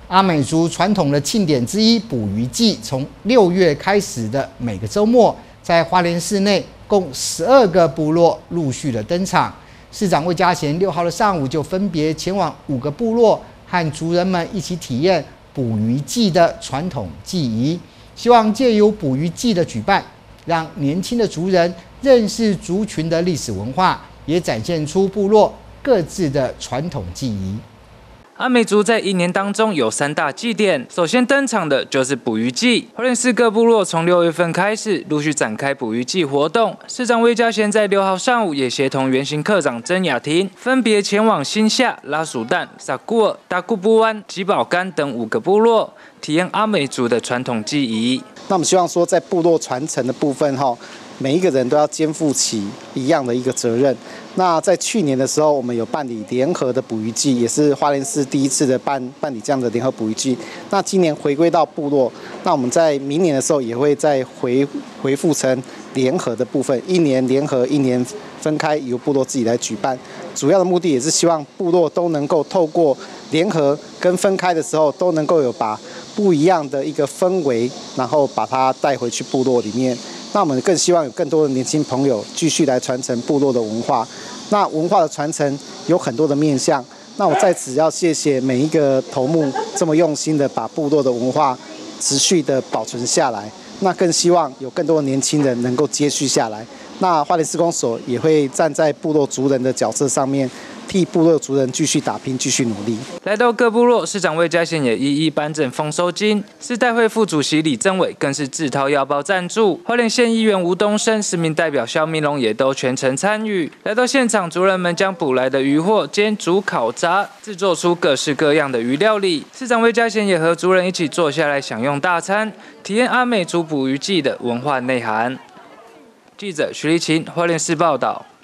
阿美族传统的庆典之一捕鱼季，从6月开始的每个周末，在花莲市内共12个部落陆续的登场。市长魏家贤6号的上午就分别前往5个部落，和族人们一起体验捕鱼季的传统技艺，希望借由捕鱼季的举办，让年轻的族人认识族群的历史文化，也展现出部落各自的传统技艺。 阿美族在一年当中有3大祭典，首先登场的就是捕鱼季。花莲市各部落从6月份开始陆续展开捕鱼季活动。市长魏家贤在6号上午也协同原型科长曾雅婷，分别前往新夏、拉蜀蛋、萨古尔、达固布湾、吉宝干等5个部落，体验阿美族的传统技艺。 那我们希望说，在部落传承的部分每一个人都要肩负起一样的一个责任。那在去年的时候，我们有办理联合的捕鱼季，也是花莲市第一次的办理这样的联合捕鱼季。那今年回归到部落，那我们在明年的时候也会再回复成联合的部分，一年联合，一年分开，由部落自己来举办。主要的目的也是希望部落都能够透过联合跟分开的时候，都能够有把不一样的一个氛围，然后把它带回去部落里面。那我们更希望有更多的年轻朋友继续来传承部落的文化。那文化的传承有很多的面向。那我在此要谢谢每一个头目这么用心的把部落的文化持续的保存下来。那更希望有更多的年轻人能够接续下来。那花莲市公所也会站在部落族人的角色上面，替部落族人继续打拼，继续努力。 来到各部落，市长魏家贤也一一颁赠丰收金。市代会副主席李政伟更是自掏腰包赞助。花莲县议员吴东升、市民代表肖明龙也都全程参与。来到现场，族人们将捕来的渔获煎、煮、烤、炸，制作出各式各样的鱼料理。市长魏家贤也和族人一起坐下来享用大餐，体验阿美族捕鱼季的文化内涵。记者徐立琴，花莲市报道。